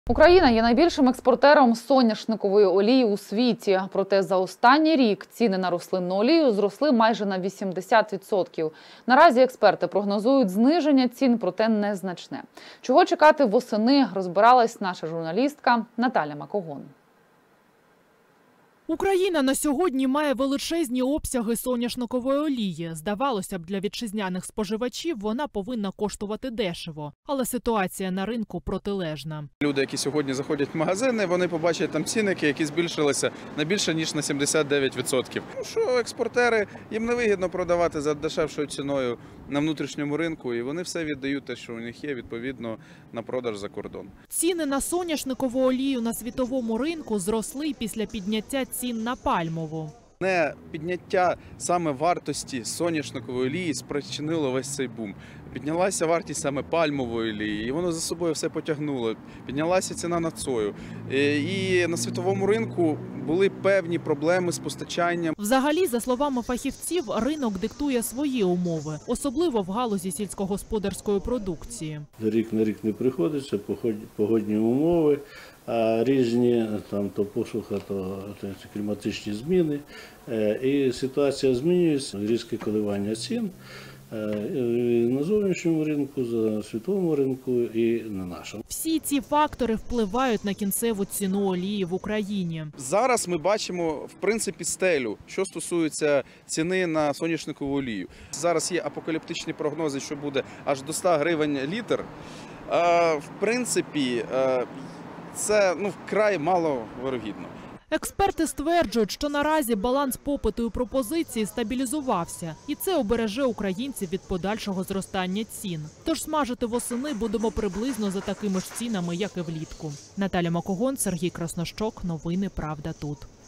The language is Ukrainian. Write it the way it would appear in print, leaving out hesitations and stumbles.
Україна є найбільшим експортером соняшникової олії у світі. Проте за останній рік ціни на рослинну олію зросли майже на 80%. Наразі експерти прогнозують зниження цін, проте незначне. Чого чекати восени, розбиралась наша журналістка Наталя Макогон. Україна на сьогодні має величезні обсяги соняшникової олії. Здавалося б, для вітчизняних споживачів вона повинна коштувати дешево. Але ситуація на ринку протилежна. Люди, які сьогодні заходять в магазини, вони побачать там цінники, які збільшилися на більше, ніж на 79%. Що експортери, їм невигідно продавати за дешевшою ціною на внутрішньому ринку, і вони все віддають те, що у них є, відповідно, на продаж за кордон. Ціни на соняшникову олію на світовому ринку зросли після підняття цін на пальмову. Не підняття саме вартості соняшникової олії спричинило весь цей бум. Піднялася вартість саме пальмової олії, і воно за собою все потягнуло. Піднялася ціна на сою. І на світовому ринку були певні проблеми з постачанням. Взагалі, за словами фахівців, ринок диктує свої умови, особливо в галузі сільськогосподарської продукції. Рік на рік не приходиться, погодні умови, а різні там то посуха, то кліматичні зміни. І ситуація змінюється, різке коливання цін на зовнішньому ринку, на світовому ринку і на нашому. Всі ці фактори впливають на кінцеву ціну олії в Україні. Зараз ми бачимо, в принципі, стелю, що стосується ціни на соняшникову олію. Зараз є апокаліптичні прогнози, що буде аж до 100 гривень літр. В принципі, це вкрай маловирогідно. Експерти стверджують, що наразі баланс попиту і пропозиції стабілізувався, і це обереже українців від подальшого зростання цін. Тож смажити восени будемо приблизно за такими ж цінами, як і влітку. Наталя Макогон, Сергій Краснощок. Новини «Правда тут».